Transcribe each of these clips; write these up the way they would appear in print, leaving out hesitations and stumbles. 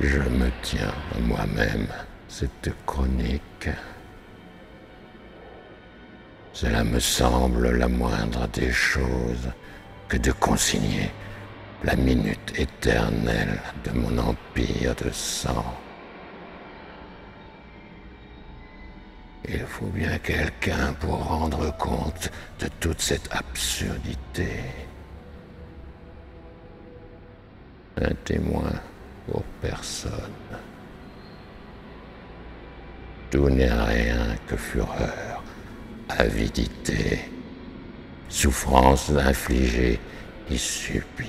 Je me tiens à moi-même cette chronique. Cela me semble la moindre des choses que de consigner la minute éternelle de mon empire de sang. Il faut bien quelqu'un pour rendre compte de toute cette absurdité. Un témoin pour personne. Tout n'est rien que fureur, avidité, souffrance infligée et subie.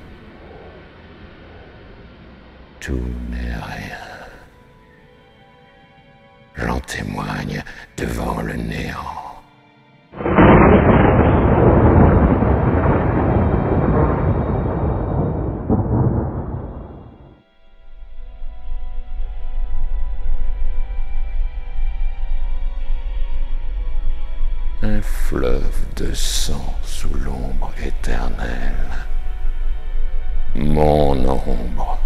Tout n'est rien. J'en témoigne devant le néant. Un fleuve de sang sous l'ombre éternelle. Mon ombre.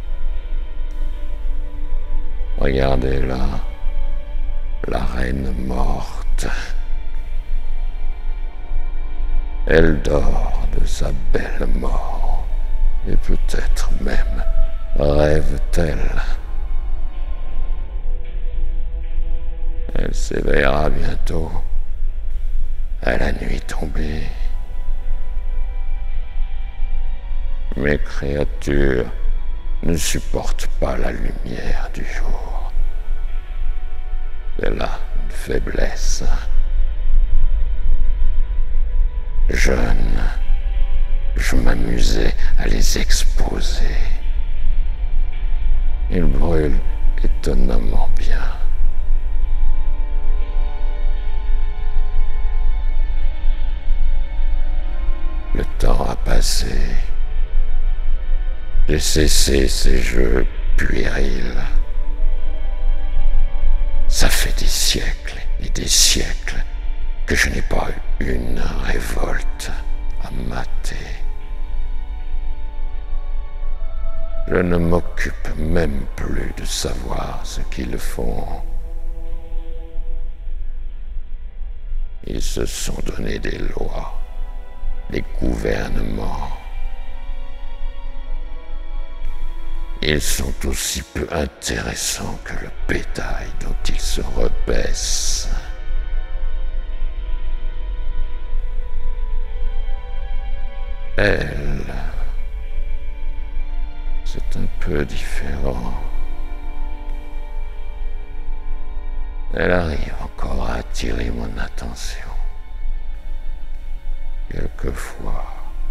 Regardez là, la reine morte. Elle dort de sa belle mort, et peut-être même rêve-t-elle. Elle s'éveillera bientôt, à la nuit tombée. Mes créatures ne supportent pas la lumière du jour. C'est là une faiblesse. Jeune, je m'amusais à les exposer. Ils brûlent étonnamment bien. Le temps a passé. J'ai cessé ces jeux puérils. Ça fait des siècles et des siècles que je n'ai pas eu une révolte à mater. Je ne m'occupe même plus de savoir ce qu'ils font. Ils se sont donné des lois, des gouvernements. Ils sont aussi peu intéressants que le bétail dont ils se repaissent. Elle, c'est un peu différent. Elle arrive encore à attirer mon attention. Quelquefois.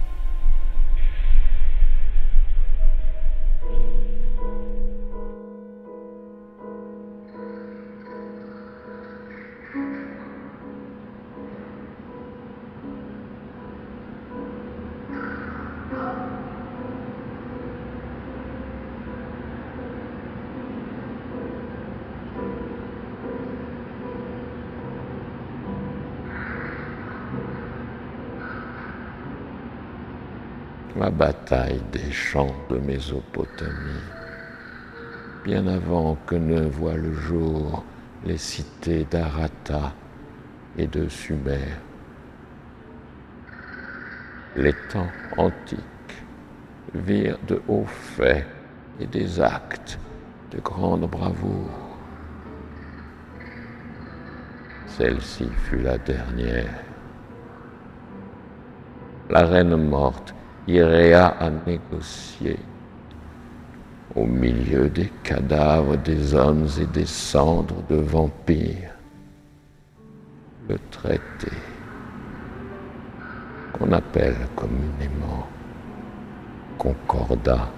La bataille des champs de Mésopotamie, bien avant que ne voient le jour les cités d'Arata et de Sumer. Les temps antiques virent de hauts faits et des actes de grande bravoure. Celle-ci fut la dernière. La reine morte irait à négocier au milieu des cadavres des hommes et des cendres de vampires le traité qu'on appelle communément concordat.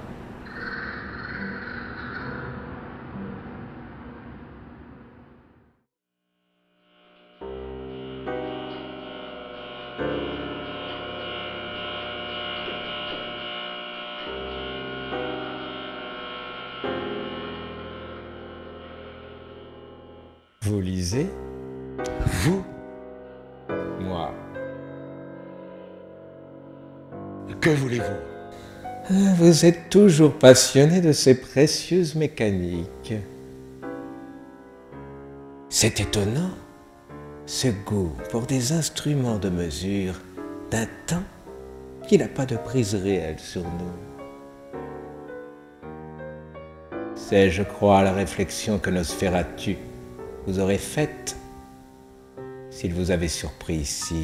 Vous lisez? Vous? Moi. Que voulez-vous? Vous êtes toujours passionné de ces précieuses mécaniques. C'est étonnant, ce goût pour des instruments de mesure d'un temps qui n'a pas de prise réelle sur nous. C'est, je crois, la réflexion que Nosferatu vous aurait faite s'il vous avait surpris ici.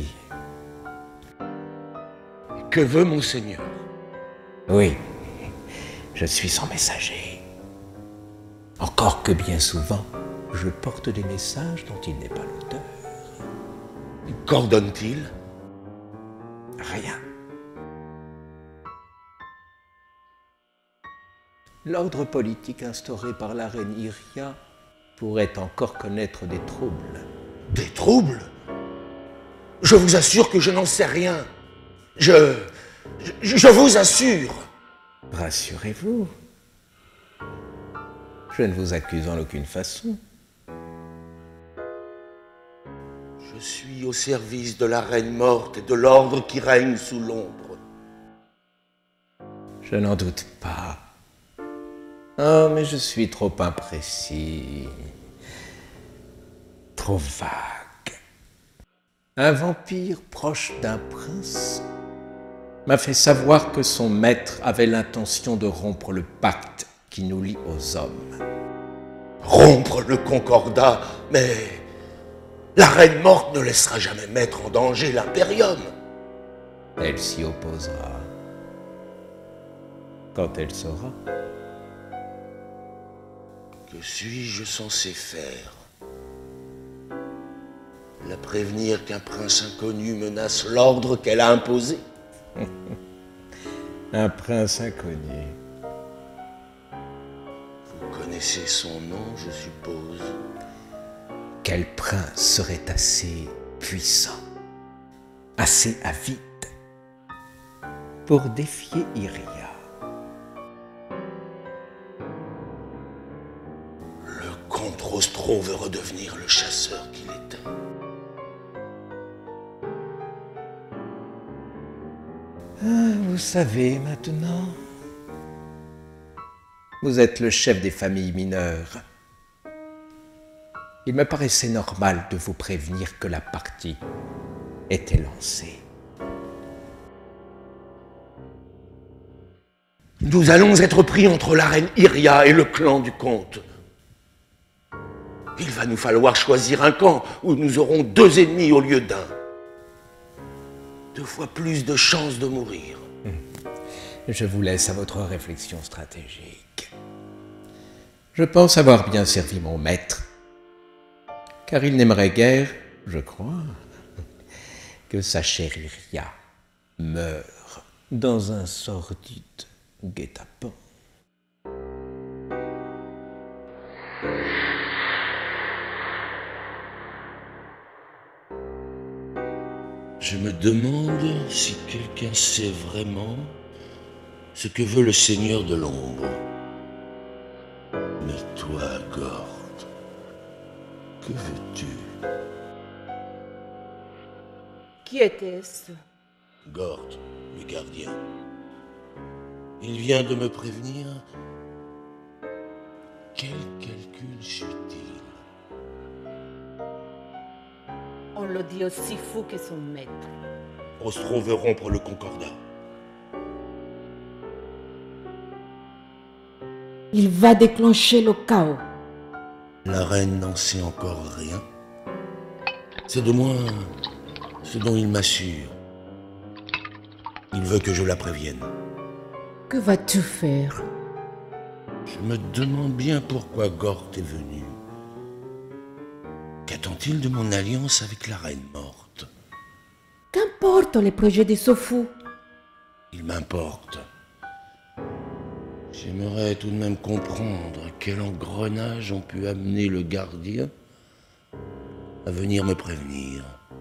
Que veut Monseigneur? Oui, je suis son messager. Encore que bien souvent, je porte des messages dont il n'est pas l'auteur. Qu'ordonne-t-il? Rien. L'ordre politique instauré par la reine Iria pourrait encore connaître des troubles. Des troubles? Je vous assure que je n'en sais rien. Je vous assure. Rassurez-vous, je ne vous accuse en aucune façon. Je suis au service de la reine morte et de l'ordre qui règne sous l'ombre. Je n'en doute pas. Oh, mais je suis trop imprécis, trop vague. Un vampire proche d'un prince m'a fait savoir que son maître avait l'intention de rompre le pacte qui nous lie aux hommes. Rompre le concordat, mais la reine morte ne laissera jamais mettre en danger l'impérium. Elle s'y opposera quand elle saura. Que suis-je censé faire? La prévenir qu'un prince inconnu menace l'ordre qu'elle a imposé? Un prince inconnu. Vous connaissez son nom, je suppose. Quel prince serait assez puissant, assez avide pour défier Iria? Le comte Rostro veut redevenir le chasseur qu'il était. Vous savez maintenant, vous êtes le chef des familles mineures. Il me paraissait normal de vous prévenir que la partie était lancée. Nous allons être pris entre la reine Iria et le clan du comte. Il va nous falloir choisir un camp où nous aurons 2 ennemis au lieu d'un. 2 fois plus de chances de mourir. Je vous laisse à votre réflexion stratégique. Je pense avoir bien servi mon maître, car il n'aimerait guère, je crois, que sa chère Iria meure dans un sordide guet-apens. Je me demande si quelqu'un sait vraiment ce que veut le Seigneur de l'ombre. Mais toi, Gord, que veux-tu? Qui était-ce? Gord, le gardien. Il vient de me prévenir. Quel calcul subtil. On le dit aussi fou que son maître. Rostro veut rompre le concordat. Il va déclencher le chaos. La reine n'en sait encore rien. C'est de moins ce dont il m'assure. Il veut que je la prévienne. Que vas-tu faire? Je me demande bien pourquoi Gort est venu. Qu'attend-il de mon alliance avec la reine morte? Qu'importe les projets des Sofou? Il m'importe. J'aimerais tout de même comprendre quel engrenage ont pu amener le gardien à venir me prévenir.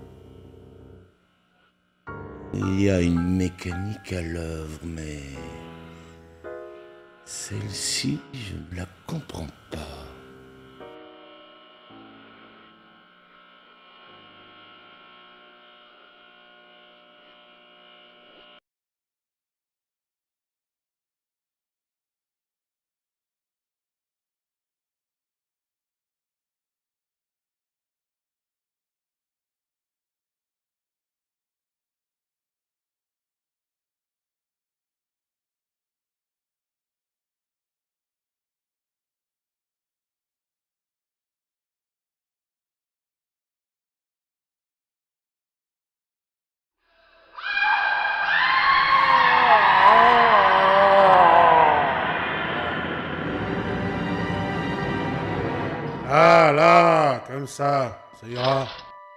Il y a une mécanique à l'œuvre, mais celle-ci, je ne la comprends pas. comme ça ira.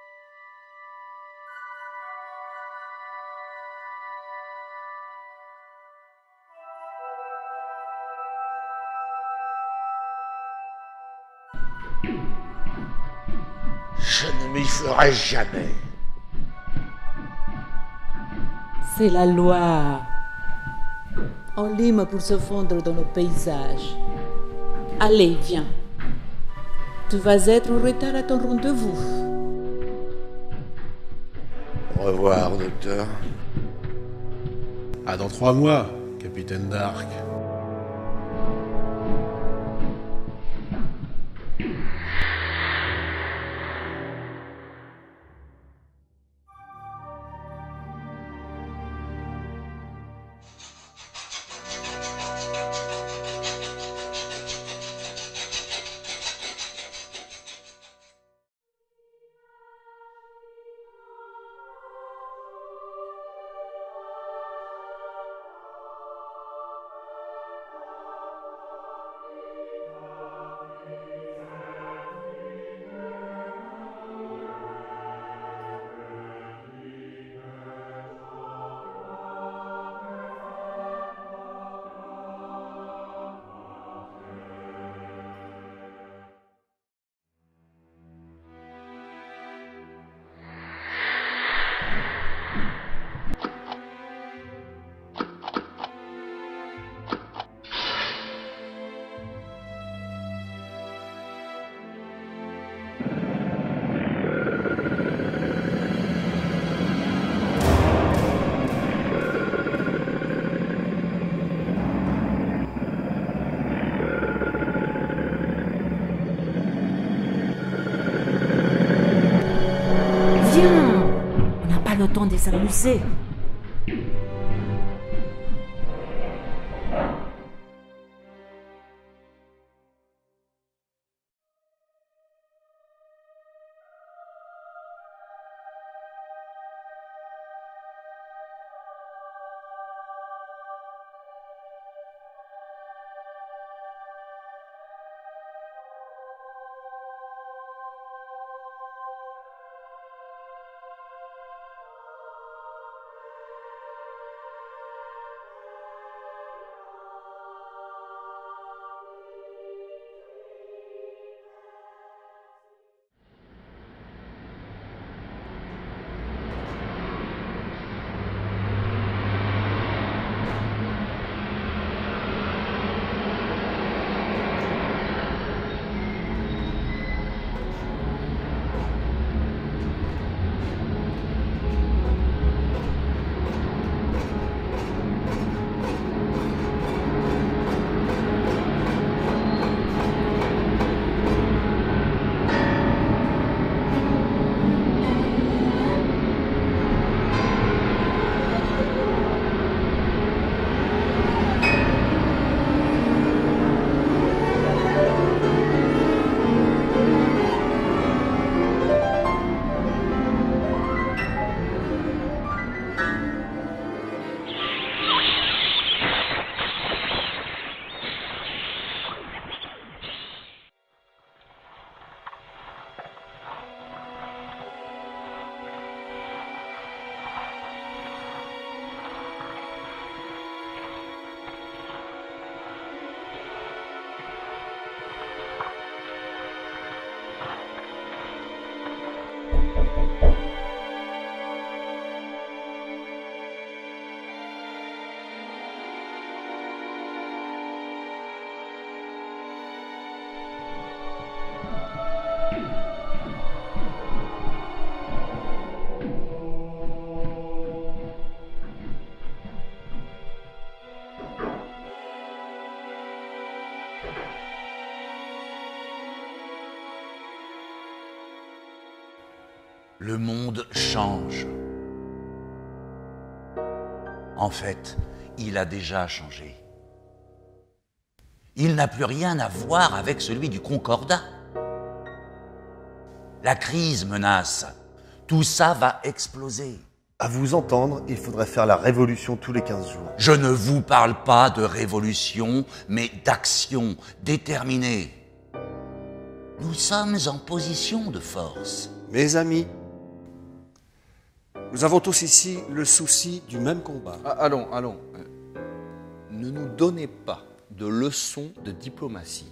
Je ne m'y ferai jamais. C'est la loi. On lime pour se fondre dans le paysage. Allez, viens. Tu vas être en retard à ton rendez-vous. Au revoir, docteur. À dans 3 mois, capitaine Dark. Viens, on n'a pas le temps de s'amuser. Le monde change. En fait, il a déjà changé. Il n'a plus rien à voir avec celui du Concordat. La crise menace. Tout ça va exploser. À vous entendre, il faudrait faire la révolution tous les 15 jours. Je ne vous parle pas de révolution, mais d'action déterminée. Nous sommes en position de force. Mes amis, nous avons tous ici le souci du même combat. Allons. Ne nous donnez pas de leçons de diplomatie.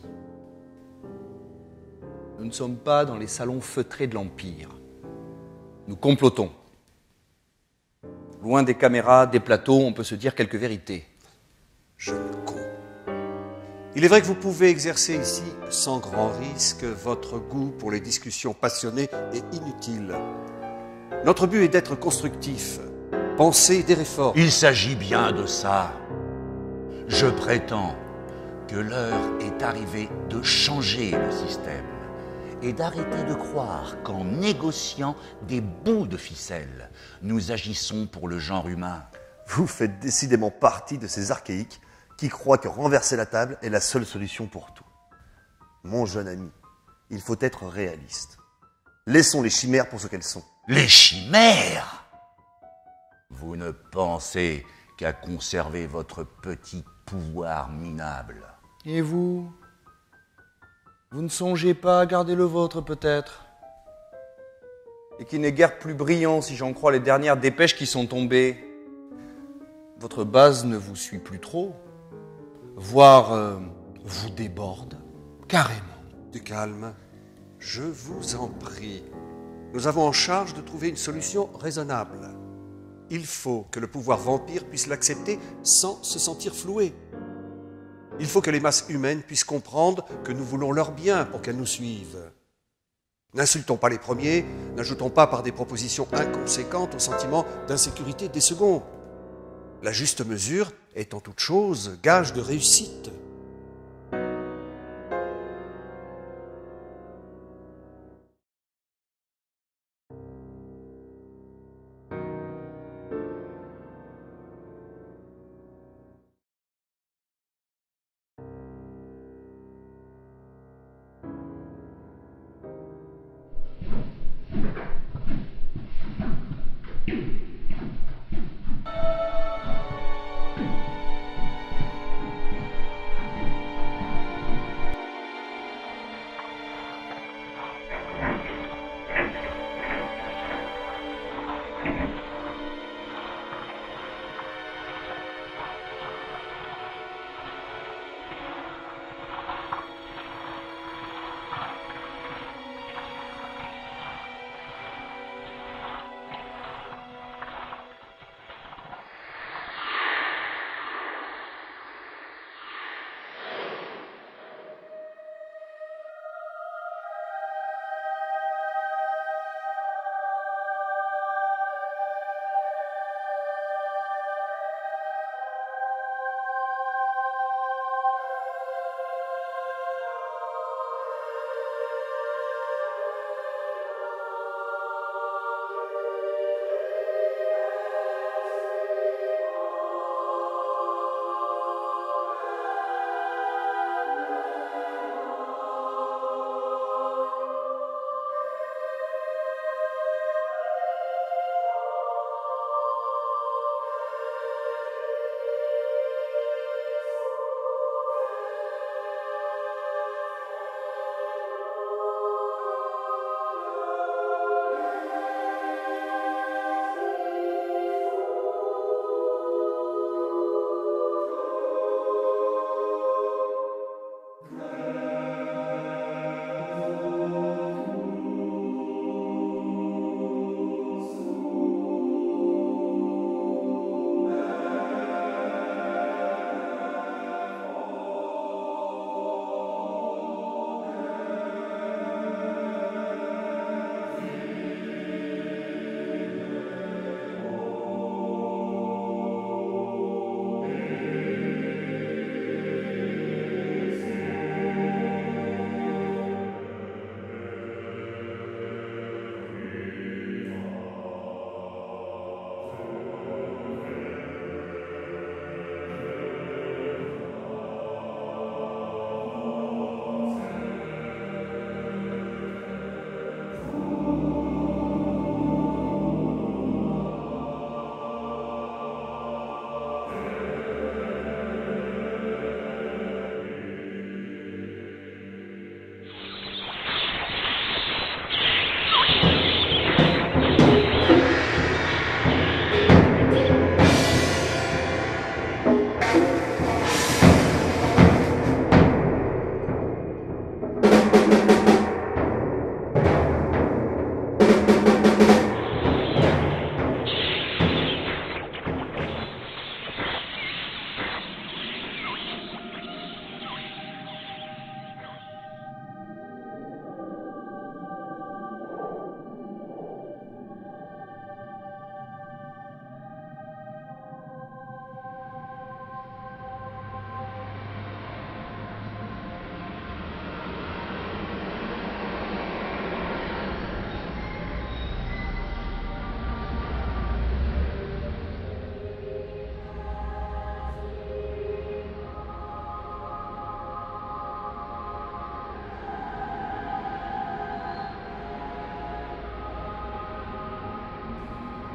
Nous ne sommes pas dans les salons feutrés de l'Empire. Nous complotons. Loin des caméras, des plateaux, on peut se dire quelques vérités. Jeune con. Il est vrai que vous pouvez exercer ici, sans grand risque, votre goût pour les discussions passionnées et inutiles. Notre but est d'être constructif, penser des réformes. Il s'agit bien de ça. Je prétends que l'heure est arrivée de changer le système et d'arrêter de croire qu'en négociant des bouts de ficelle, nous agissons pour le genre humain. Vous faites décidément partie de ces archaïques qui croient que renverser la table est la seule solution pour tout. Mon jeune ami, il faut être réaliste. Laissons les chimères pour ce qu'elles sont. Les chimères? Vous ne pensez qu'à conserver votre petit pouvoir minable. Et vous? Vous ne songez pas à garder le vôtre, peut-être? Et qui n'est guère plus brillant, si j'en crois les dernières dépêches qui sont tombées. Votre base ne vous suit plus trop, voire vous déborde, carrément. Du calme, je vous en prie. Nous avons en charge de trouver une solution raisonnable. Il faut que le pouvoir vampire puisse l'accepter sans se sentir floué. Il faut que les masses humaines puissent comprendre que nous voulons leur bien pour qu'elles nous suivent. N'insultons pas les premiers, n'ajoutons pas par des propositions inconséquentes au sentiment d'insécurité des seconds. La juste mesure est en toute chose gage de réussite.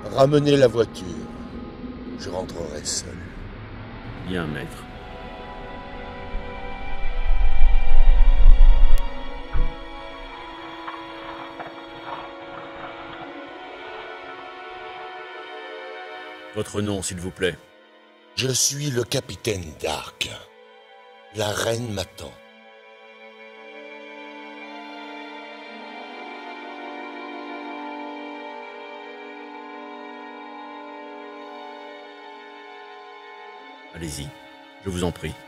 Ramenez la voiture. Je rentrerai seul. Bien, maître. Votre nom, s'il vous plaît. Je suis le capitaine Dark. La reine m'attend. Allez-y, je vous en prie.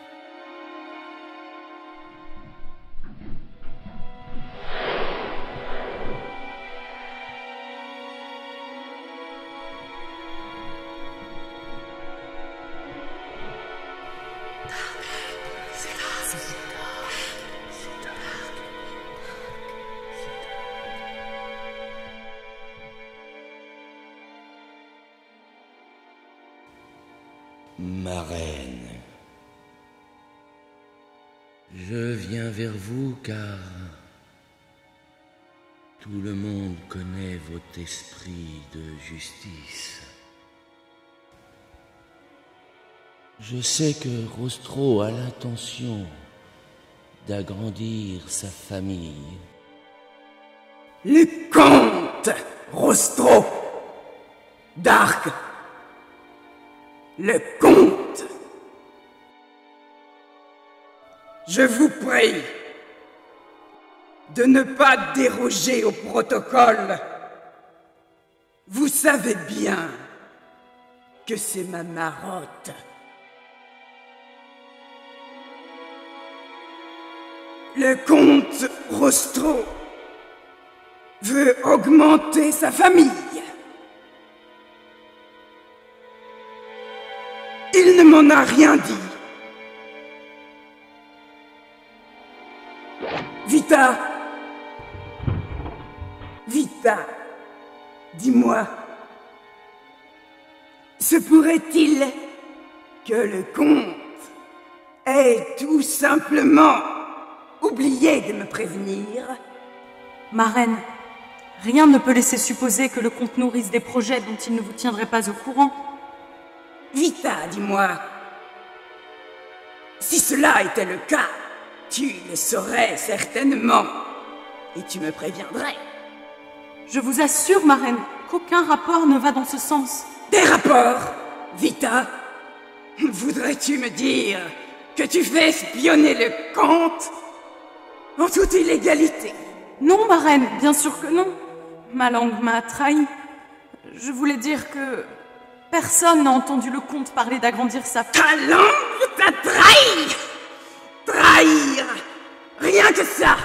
Ma reine, je viens vers vous car tout le monde connaît votre esprit de justice. Je sais que Rostro a l'intention d'agrandir sa famille. Le comte Rostro Dark. Le comte. Je vous prie de ne pas déroger au protocole. Vous savez bien que c'est ma marotte. Le comte Rostro veut augmenter sa famille. Il ne m'en a rien dit. Vita, dis-moi, se pourrait-il que le comte ait tout simplement oublié de me prévenir? Ma reine, rien ne peut laisser supposer que le comte nourrisse des projets dont il ne vous tiendrait pas au courant. Vita, dis-moi, si cela était le cas, tu le saurais certainement, et tu me préviendrais. Je vous assure, ma reine, qu'aucun rapport ne va dans ce sens. Des rapports, Vita? Voudrais-tu me dire que tu fais espionner le comte en toute illégalité? Non, ma reine, bien sûr que non. Ma langue m'a trahi. Je voulais dire que personne n'a entendu le comte parler d'agrandir sa famille. Ta langue t'a trahi! Trahir! Rien que ça!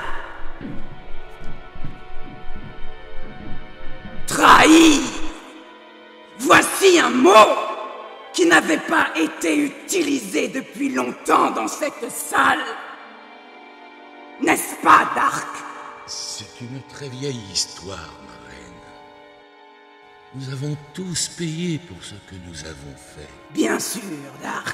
Trahir! Voici un mot qui n'avait pas été utilisé depuis longtemps dans cette salle. N'est-ce pas, Dark? C'est une très vieille histoire, ma reine. Nous avons tous payé pour ce que nous avons fait. Bien sûr, Dark.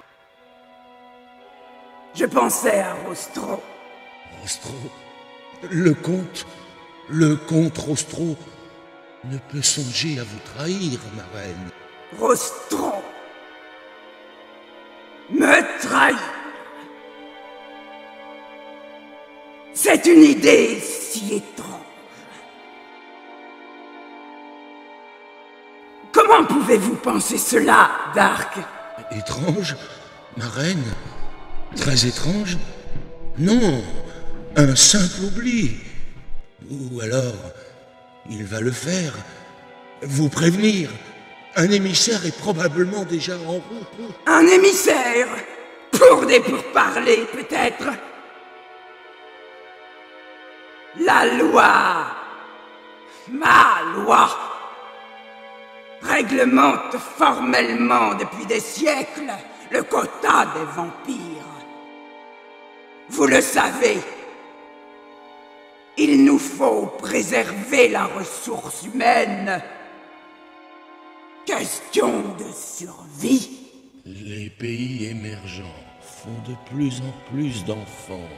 Je pensais à Rostro. Rostro? Le comte Rostro ne peut songer à vous trahir, ma reine. Rostro me trahir. C'est une idée si étrange. Comment pouvez-vous penser cela, Dark? Étrange, ma reine? Très étrange? Non, un simple oubli. Ou alors, il va le faire, vous prévenir. Un émissaire est probablement déjà en route. Un émissaire? Pour des pourparlers, peut-être? La loi, ma loi, réglemente formellement depuis des siècles le quota des vampires. Vous le savez, il nous faut préserver la ressource humaine. Question de survie. Les pays émergents font de plus en plus d'enfants.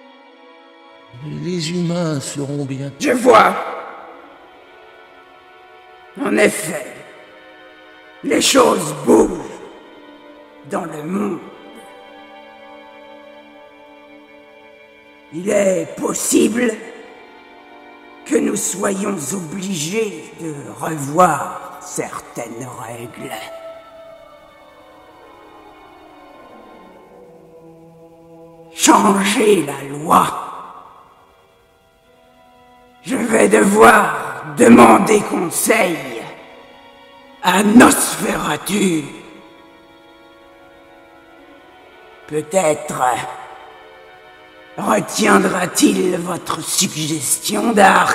Les humains seront bientôt... Je vois. En effet, les choses bougent dans le monde. Il est possible que nous soyons obligés de revoir certaines règles. Changer la loi. Je vais devoir demander conseil à Nosferatu. Peut-être retiendra-t-il votre suggestion, Dark.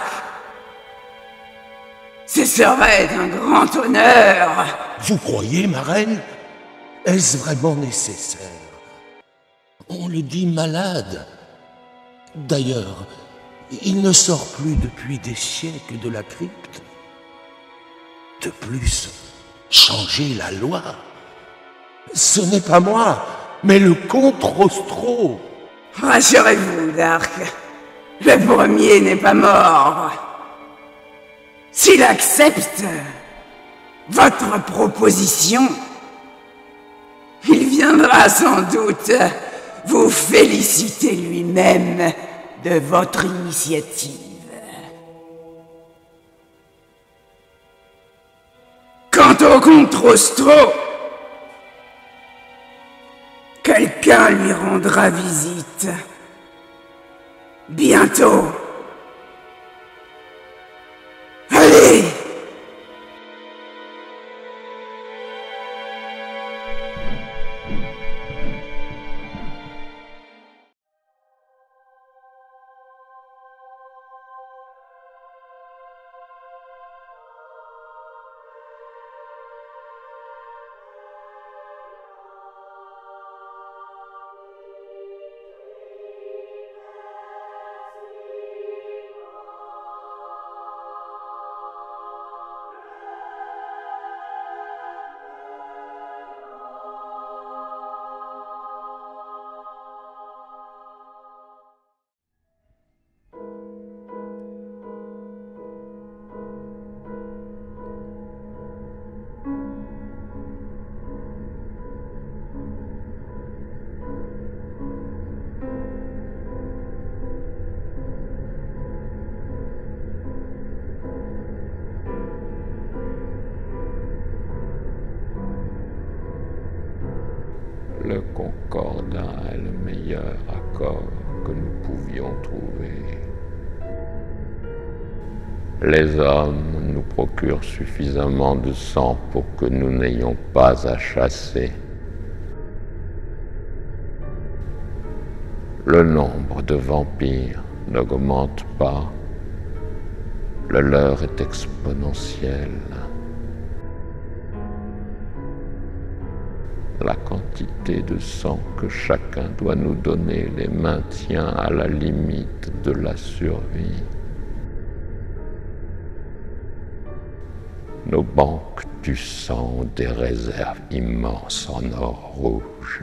Ce serait un grand honneur. Vous croyez, ma reine? Est-ce vraiment nécessaire? On le dit malade. D'ailleurs, il ne sort plus depuis des siècles de la crypte. De plus, changer la loi, ce n'est pas moi, mais le comte Rostro. Rassurez-vous, Dark. Le premier n'est pas mort. S'il accepte votre proposition, il viendra sans doute vous féliciter lui-même de votre initiative. Quant au comte Rostro, quelqu'un lui rendra visite. Bientôt. Allez! Le concordat est le meilleur accord que nous pouvions trouver. Les hommes nous procurent suffisamment de sang pour que nous n'ayons pas à chasser. Le nombre de vampires n'augmente pas. Le leur est exponentiel. La quantité de sang que chacun doit nous donner les maintient à la limite de la survie. Nos banques du sang ont des réserves immenses en or rouge.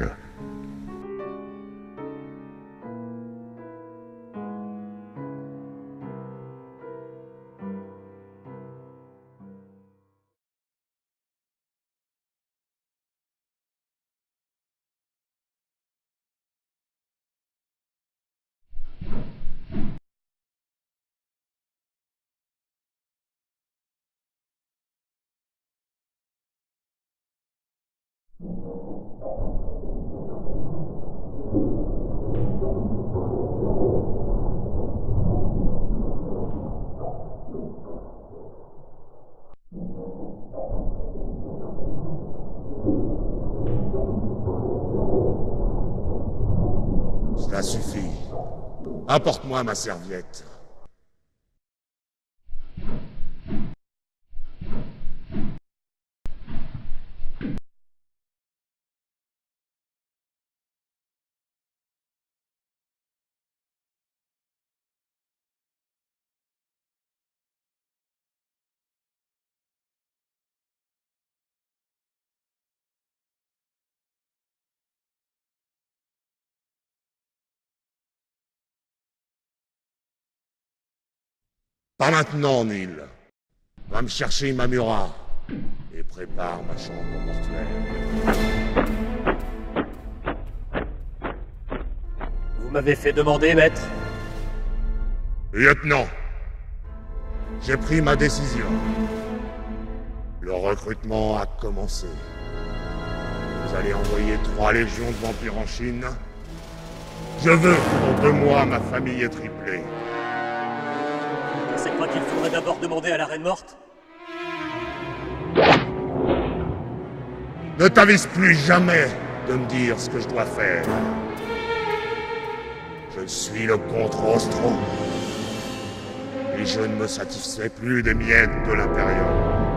Cela suffit. Apporte-moi ma serviette. Pas maintenant, Neil. Va me chercher Imamura et prépare ma chambre mortuaire. Vous m'avez fait demander, maître. Lieutenant, j'ai pris ma décision. Le recrutement a commencé. Vous allez envoyer 3 légions de vampires en Chine. Je veux que dans 2 mois, ma famille est triplée. C'est pas qu'il faudrait d'abord demander à la Reine Morte? Ne t'avise plus jamais de me dire ce que je dois faire. Je suis le comte Rostro. Et je ne me satisfais plus des miettes de l'Imperium.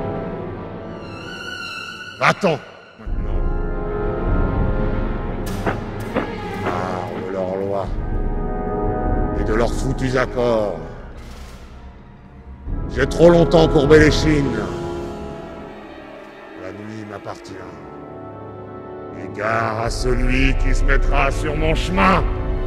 Va-t'en, maintenant. Marre de leurs lois et de leurs foutus accords. J'ai trop longtemps courbé les chines. La nuit m'appartient. Et gare à celui qui se mettra sur mon chemin.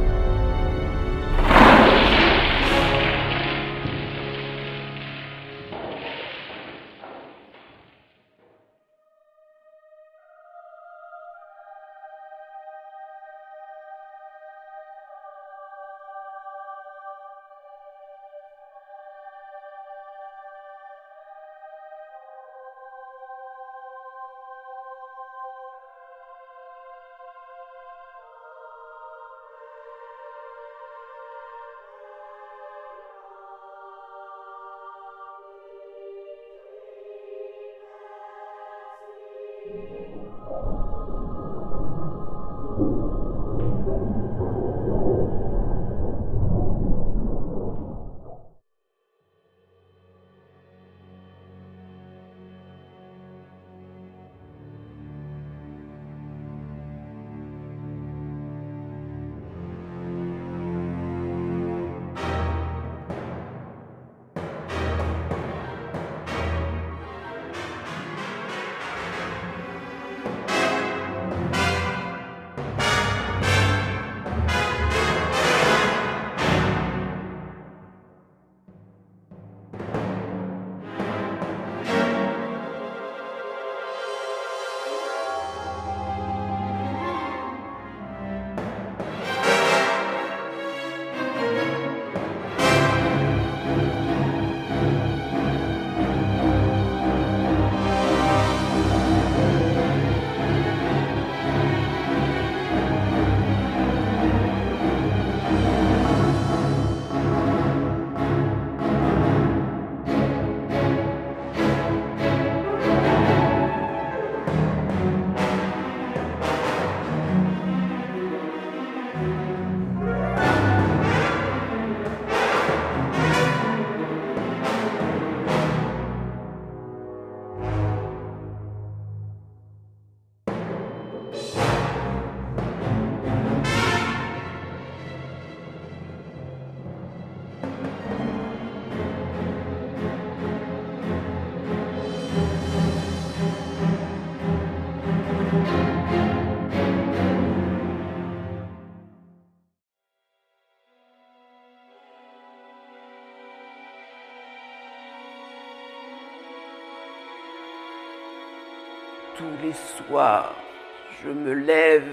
Tous les soirs, je me lève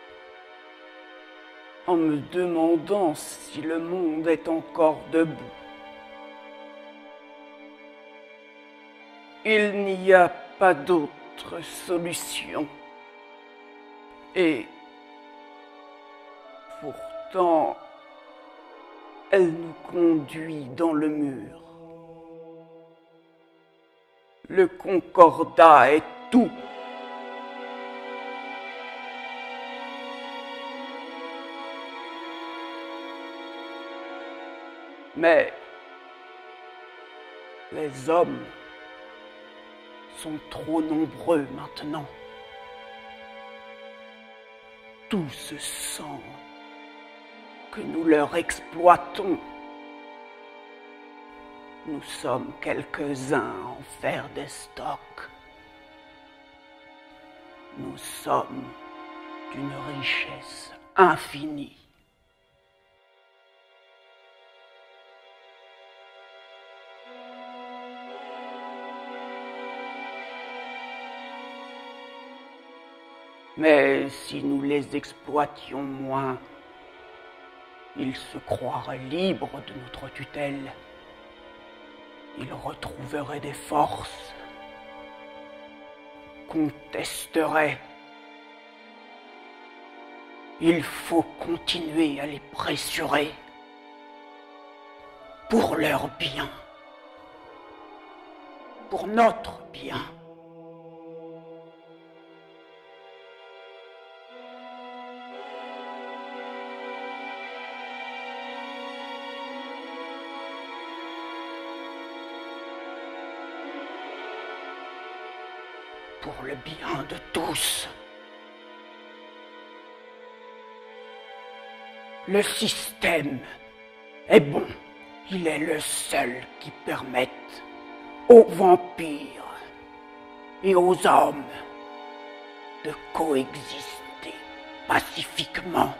en me demandant si le monde est encore debout. Il n'y a pas d'autre solution. Et pourtant, elle nous conduit dans le mur. Le concordat est tout. Mais les hommes sont trop nombreux maintenant. Tout se sent que nous leur exploitons. Nous sommes quelques-uns à en faire des stocks. Nous sommes d'une richesse infinie. Mais si nous les exploitions moins, ils se croiraient libres de notre tutelle. Ils retrouveraient des forces, contesteraient. Il faut continuer à les pressurer pour leur bien, pour notre bien. Pour le bien de tous. Le système est bon. Il est le seul qui permette aux vampires et aux hommes de coexister pacifiquement.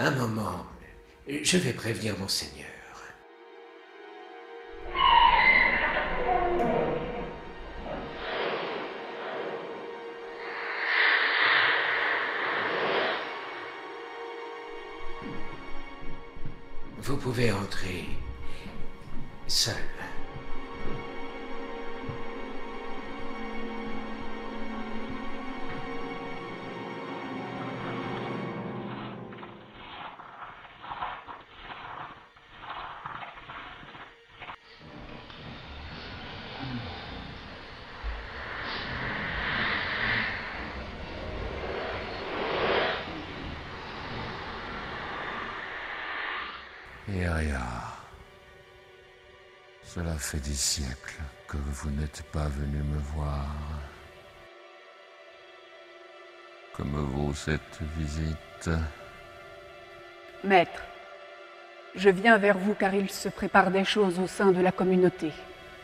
Un moment, je vais prévenir monseigneur. Vous pouvez entrer seul. Iria, cela fait des siècles que vous n'êtes pas venu me voir. Que me vaut cette visite? Maître, je viens vers vous car il se prépare des choses au sein de la communauté.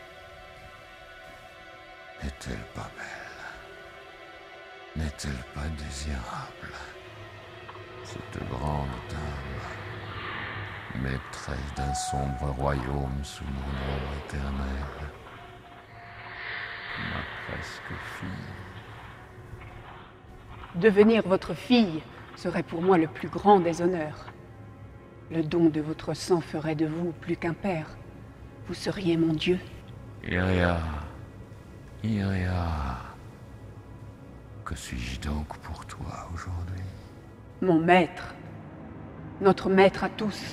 N'est-elle pas belle? N'est-elle pas désirable? Cette grande dame, maîtresse d'un sombre royaume sous mon nom éternel, ma presque fille. Devenir votre fille serait pour moi le plus grand des honneurs. Le don de votre sang ferait de vous plus qu'un père. Vous seriez mon Dieu. Iria, Iria, que suis-je donc pour toi aujourd'hui? Mon maître, notre maître à tous.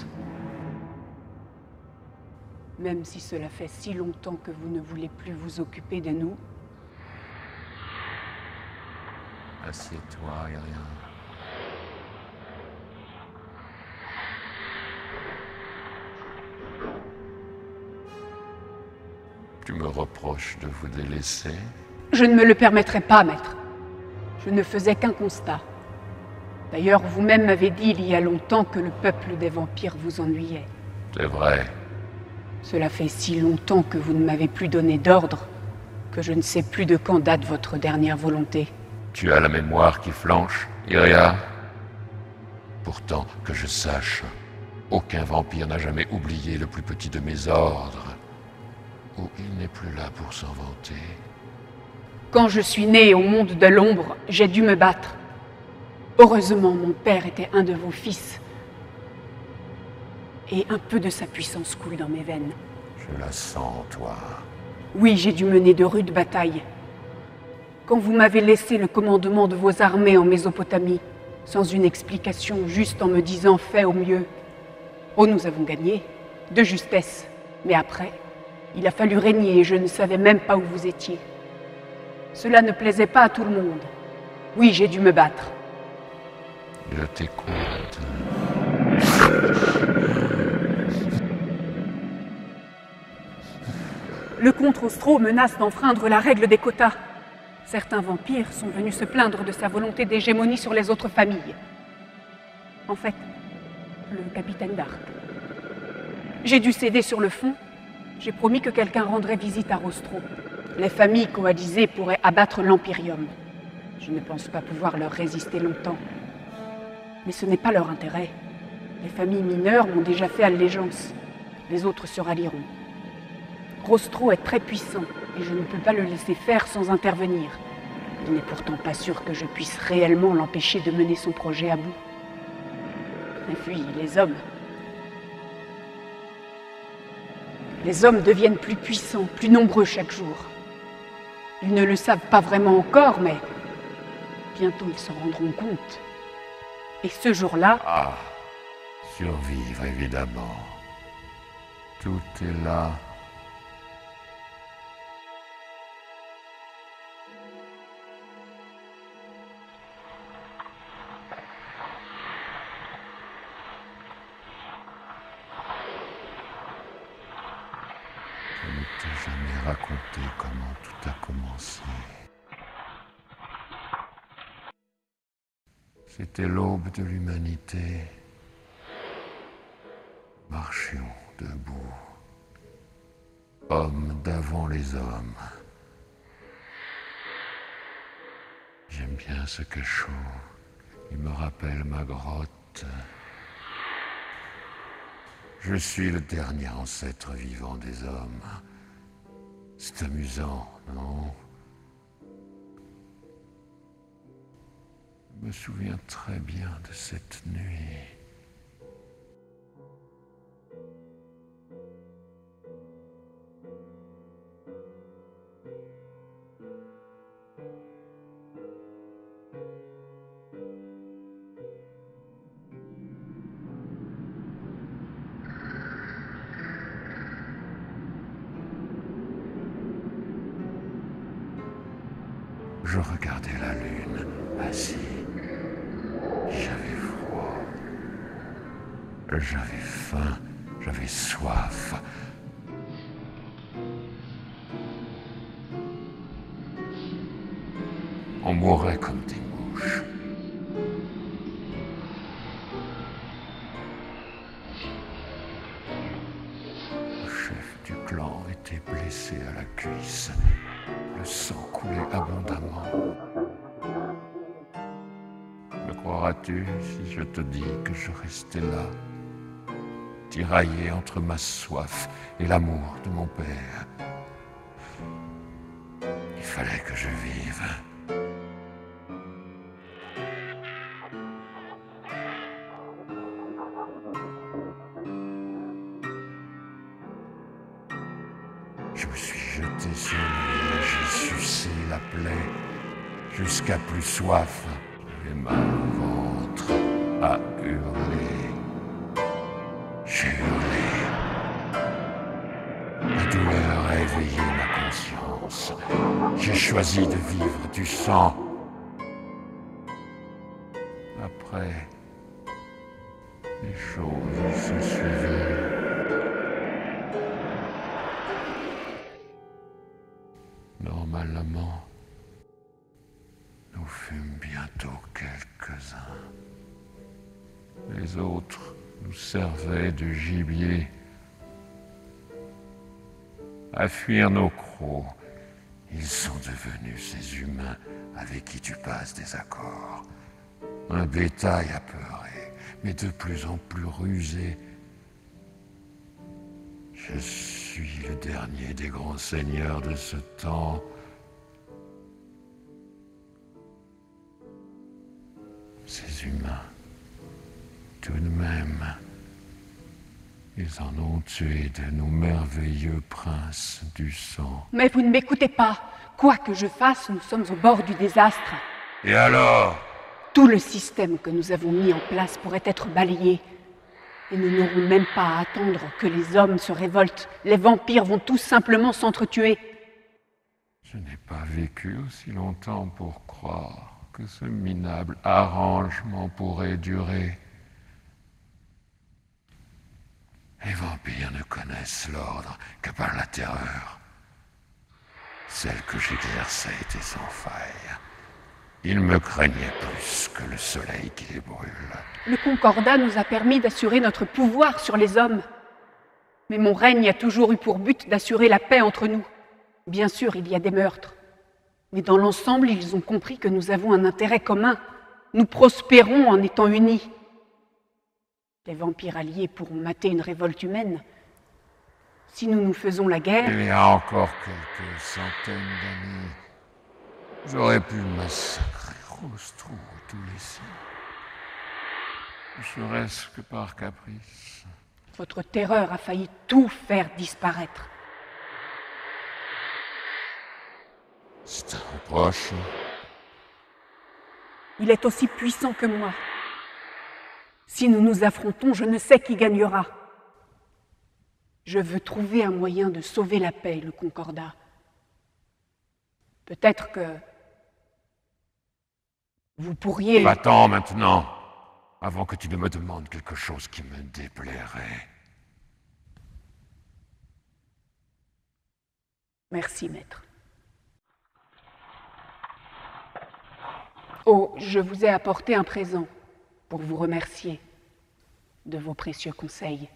Même si cela fait si longtemps que vous ne voulez plus vous occuper de nous. Assieds-toi, Iria. Tu me reproches de vous délaisser? Je ne me le permettrai pas, maître. Je ne faisais qu'un constat. D'ailleurs, vous-même m'avez dit il y a longtemps que le peuple des vampires vous ennuyait. C'est vrai. Cela fait si longtemps que vous ne m'avez plus donné d'ordre que je ne sais plus de quand date votre dernière volonté. Tu as la mémoire qui flanche, Iria? Pourtant, que je sache, aucun vampire n'a jamais oublié le plus petit de mes ordres. Ou il n'est plus là pour s'en vanter. Quand je suis née au monde de l'ombre, j'ai dû me battre. Heureusement, mon père était un de vos fils. Et un peu de sa puissance coule dans mes veines. Je la sens, toi. Oui, j'ai dû mener de rudes batailles. Quand vous m'avez laissé le commandement de vos armées en Mésopotamie, sans une explication, juste en me disant « fais au mieux ». Oh, nous avons gagné, de justesse. Mais après, il a fallu régner et je ne savais même pas où vous étiez. Cela ne plaisait pas à tout le monde. Oui, j'ai dû me battre. Je t'écoute. Le comte Rostro menace d'enfreindre la règle des quotas. Certains vampires sont venus se plaindre de sa volonté d'hégémonie sur les autres familles. En fait, le capitaine d'Arc. J'ai dû céder sur le fond. J'ai promis que quelqu'un rendrait visite à Rostro. Les familles coalisées pourraient abattre l'Empyrium. Je ne pense pas pouvoir leur résister longtemps. Mais ce n'est pas leur intérêt. Les familles mineures m'ont déjà fait allégeance. Les autres se rallieront. Rostro est très puissant et je ne peux pas le laisser faire sans intervenir. Il n'est pourtant pas sûr que je puisse réellement l'empêcher de mener son projet à bout. Et puis, les hommes. Les hommes deviennent plus puissants, plus nombreux chaque jour. Ils ne le savent pas vraiment encore, mais bientôt ils s'en rendront compte. Et ce jour-là... Ah, survivre évidemment. Tout est là. Je ne t'ai jamais raconté comment tout a commencé. C'était l'aube de l'humanité. Marchions debout, hommes d'avant les hommes. J'aime bien ce cachot. Il me rappelle ma grotte, Je suis le dernier ancêtre vivant des hommes. C'est amusant, non? Je me souviens très bien de cette nuit. Je regardais la lune, assis. J'avais froid. J'avais faim. J'avais soif. On mourrait comme des mouches. Le chef du clan était blessé à la cuisse. Le sang coulait abondamment. Me croiras-tu si je te dis que je restais là, tiraillé entre ma soif et l'amour de mon père? Il fallait que je vive. Je me suis jeté sur lui et j'ai sucé la plaie jusqu'à plus soif. J'avais mal au ventre, à hurler. J'ai hurlé. La douleur a éveillé ma conscience. J'ai choisi de vivre du sang. Après, les choses se suivirent. Normalement, nous fûmes bientôt quelques-uns. Les autres nous servaient de gibier. À fuir nos crocs, ils sont devenus ces humains avec qui tu passes des accords. Un bétail apeuré, mais de plus en plus rusé. Je suis le dernier des grands seigneurs de ce temps. Ces humains, tout de même, ils en ont tué de nos merveilleux princes du sang. Mais vous ne m'écoutez pas. Quoi que je fasse, nous sommes au bord du désastre. Et alors? Tout le système que nous avons mis en place pourrait être balayé. Et nous n'aurons même pas à attendre que les hommes se révoltent. Les vampires vont tout simplement s'entretuer. Je n'ai pas vécu aussi longtemps pour croire que ce minable arrangement pourrait durer. Les vampires ne connaissent l'ordre que par la terreur. Celle que j'exerçais était sans faille. Ils me craignaient plus que le soleil qui les brûle. Le Concordat nous a permis d'assurer notre pouvoir sur les hommes. Mais mon règne a toujours eu pour but d'assurer la paix entre nous. Bien sûr, il y a des meurtres. Mais dans l'ensemble, ils ont compris que nous avons un intérêt commun. Nous prospérons en étant unis. Les vampires alliés pourront mater une révolte humaine. Si nous nous faisons la guerre... Il y a encore quelques centaines d'années, j'aurais pu massacrer Rostrow et tous les siens. Ne serait-ce que par caprice. Votre terreur a failli tout faire disparaître. C'est un reproche. Il est aussi puissant que moi. Si nous nous affrontons, je ne sais qui gagnera. Je veux trouver un moyen de sauver la paix, le Concordat. Peut-être que vous pourriez... Va-t'en maintenant, avant que tu ne me demandes quelque chose qui me déplairait. Merci, maître. Oh, je vous ai apporté un présent pour vous remercier de vos précieux conseils.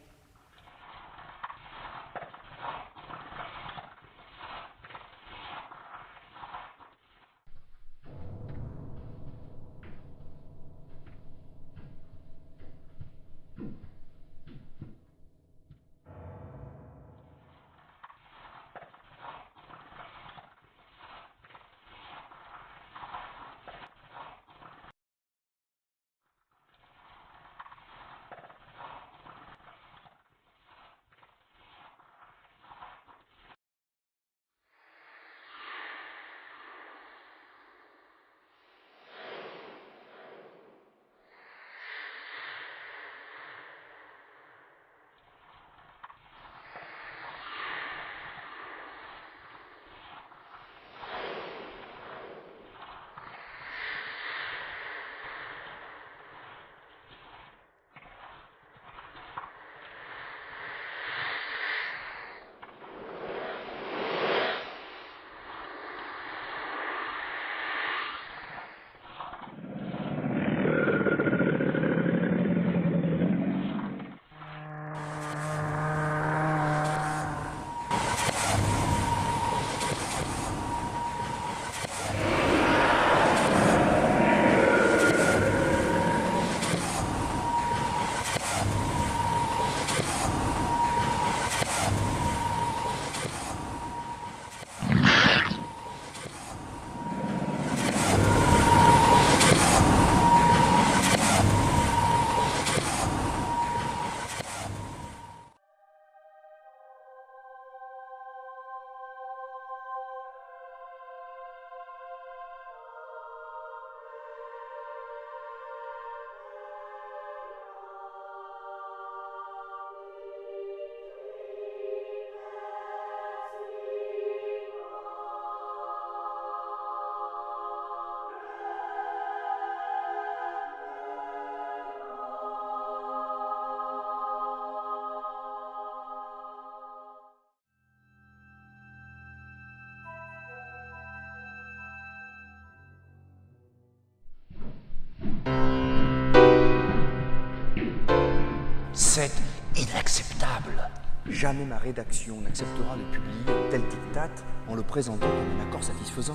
C'est inacceptable. Jamais ma rédaction n'acceptera de publier un tel diktat en le présentant comme un accord satisfaisant.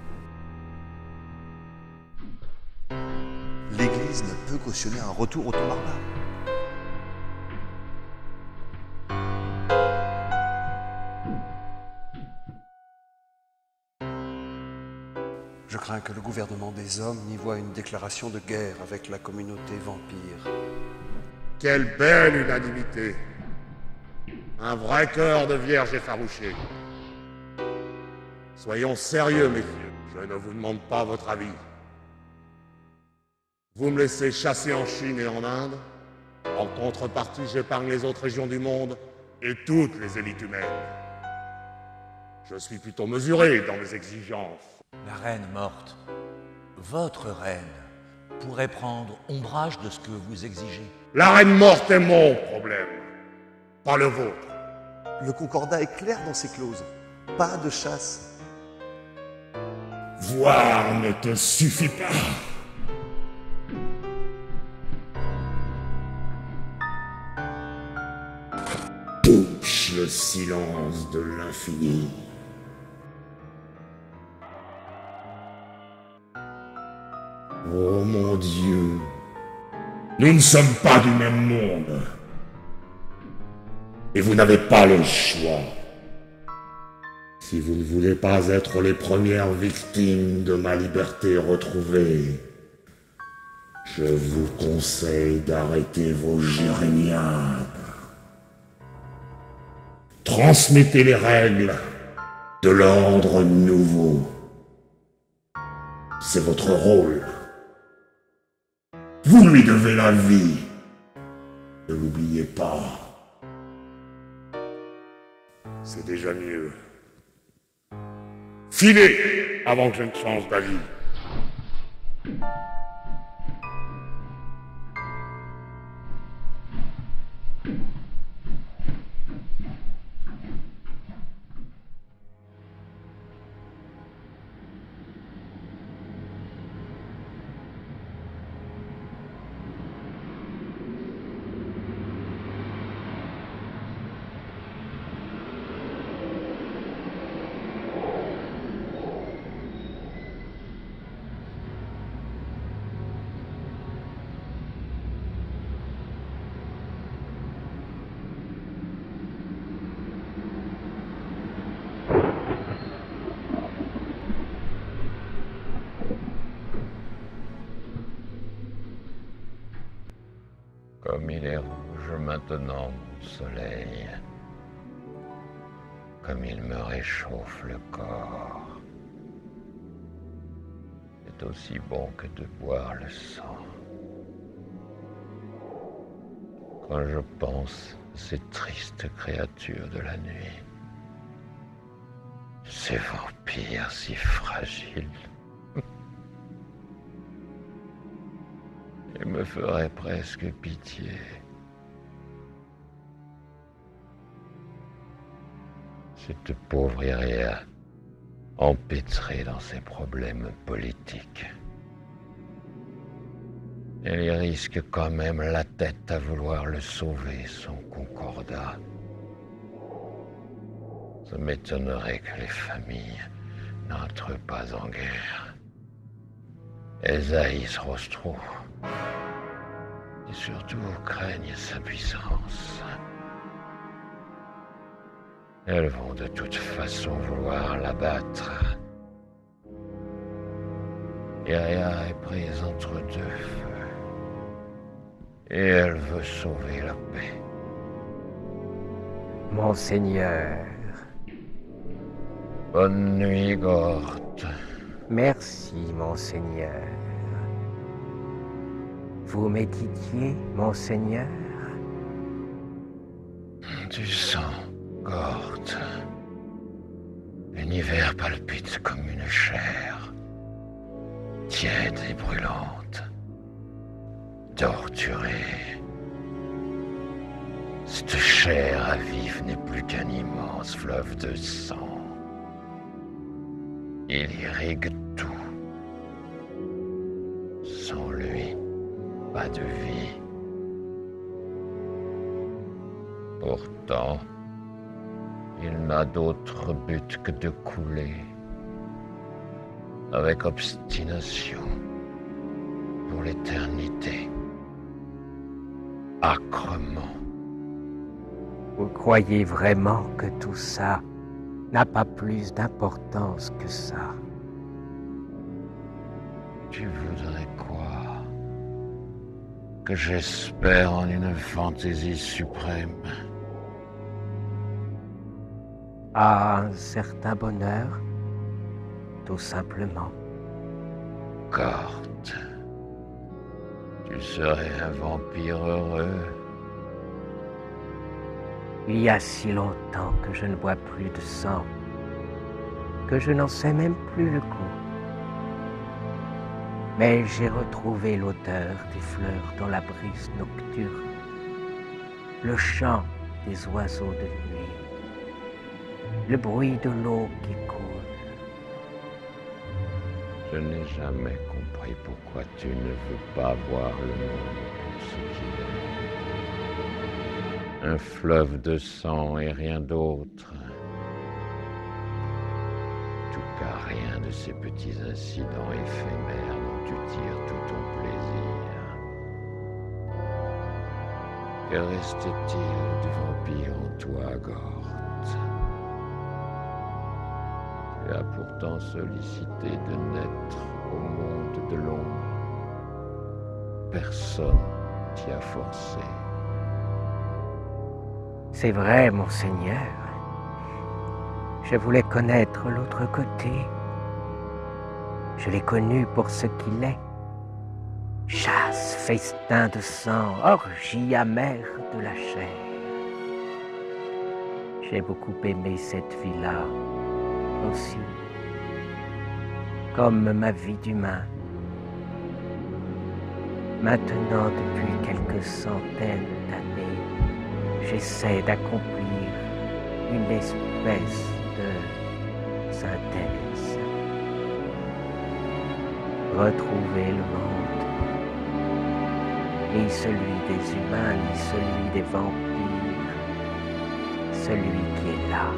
L'Église ne peut cautionner un retour au temps barbare. Je crains que le gouvernement des hommes n'y voie une déclaration de guerre avec la communauté vampire. Quelle belle unanimité! Un vrai cœur de vierge effarouchée. Soyons sérieux, messieurs. Je ne vous demande pas votre avis. Vous me laissez chasser en Chine et en Inde. En contrepartie, j'épargne les autres régions du monde et toutes les élites humaines. Je suis plutôt mesuré dans mes exigences. La reine morte, votre reine, pourrait prendre ombrage de ce que vous exigez. La reine morte est mon problème, pas le vôtre. Le concordat est clair dans ses clauses. Pas de chasse. Voir ne te suffit pas. Touche le silence de l'infini. Oh mon Dieu, nous ne sommes pas du même monde. Et vous n'avez pas le choix. Si vous ne voulez pas être les premières victimes de ma liberté retrouvée, je vous conseille d'arrêter vos jérémiades. Transmettez les règles de l'ordre nouveau. C'est votre rôle. Vous lui devez la vie. Ne l'oubliez pas. C'est déjà mieux. Filez avant que je ne change d'avis. Comme il est rouge maintenant, mon soleil, comme il me réchauffe le corps, c'est aussi bon que de boire le sang. Quand je pense à ces tristes créatures de la nuit, ces vampires si fragiles, il me ferait presque pitié. Cette pauvre Iria, empêtrée dans ses problèmes politiques. Elle y risque quand même la tête à vouloir le sauver, son concordat. Ça m'étonnerait que les familles n'entrent pas en guerre. Elles haïssent Rostro. Et surtout craignent sa puissance. Elles vont de toute façon vouloir l'abattre. Iria est prise entre deux feux. Et elle veut sauver la paix. Monseigneur. Bonne nuit, Gort. Merci, Monseigneur. Vous méditiez, Monseigneur? Du sang, Gort. L'univers palpite comme une chair, tiède et brûlante, torturée. Cette chair à vif n'est plus qu'un immense fleuve de sang. Il irrigue tout. Sans lui, pas de vie. Pourtant, il n'a d'autre but que de couler, avec obstination, pour l'éternité, âcrement. Vous croyez vraiment que tout ça n'a pas plus d'importance que ça? Tu voudrais quoi? Que j'espère en une fantaisie suprême? À un certain bonheur, tout simplement. Cort, tu serais un vampire heureux. Il y a si longtemps que je ne bois plus de sang, que je n'en sais même plus le goût. Mais j'ai retrouvé l'odeur des fleurs dans la brise nocturne, le chant des oiseaux de nuit, le bruit de l'eau qui coule. Je n'ai jamais compris pourquoi tu ne veux pas voir le monde pour ce qu'il est. Un fleuve de sang et rien d'autre. En tout cas, rien de ces petits incidents éphémères dont tu tires tout ton plaisir. Que restait-il du vampire en toi, Gort? Tu as pourtant sollicité de naître au monde de l'ombre. Personne t'y a forcé. C'est vrai, monseigneur. Je voulais connaître l'autre côté. Je l'ai connu pour ce qu'il est. Chasse, festin de sang, orgie amère de la chair. J'ai beaucoup aimé cette vie-là aussi, comme ma vie d'humain. Maintenant, depuis quelques centaines d'années, j'essaie d'accomplir une espèce de synthèse. Retrouver le monde, ni celui des humains, ni celui des vampires, celui qui est là.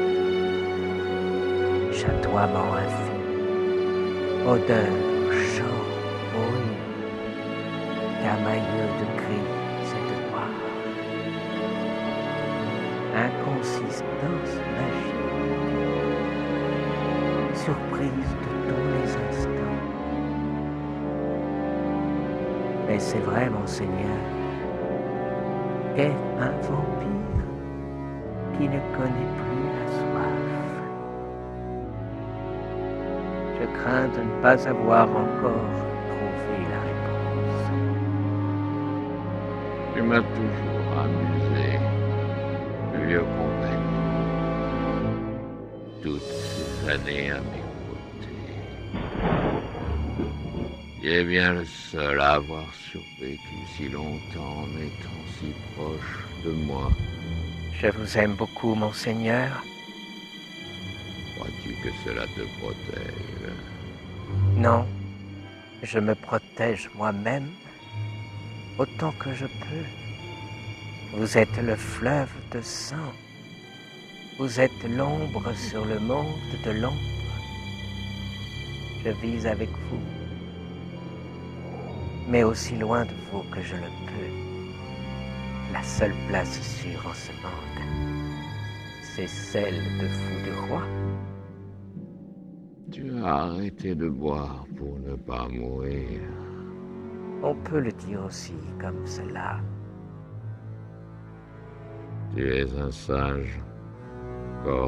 Chatoiement infini, odeur, chant, bruit, camailleux de gris et de noir, inconsistance magique, surprise de tous les instants. Mais c'est vrai, monseigneur, qu'est un vampire qui ne connaît plus la soif. Je crains de ne pas avoir encore trouvé la réponse. Tu m'as toujours amusé, vieux compagnon. Toutes ces années à mes côtés. Tu es bien le seul à avoir survécu si longtemps en étant si proche de moi. Je vous aime beaucoup, monseigneur. Crois-tu que cela te protège? Non, je me protège moi-même autant que je peux. Vous êtes le fleuve de sang. Vous êtes l'ombre sur le monde de l'ombre. Je vis avec vous, mais aussi loin de vous que je le peux. La seule place sûre en ce monde, c'est celle de fou de roi. Tu as arrêté de boire pour ne pas mourir. On peut le dire aussi comme cela. Tu es un sage, Gort.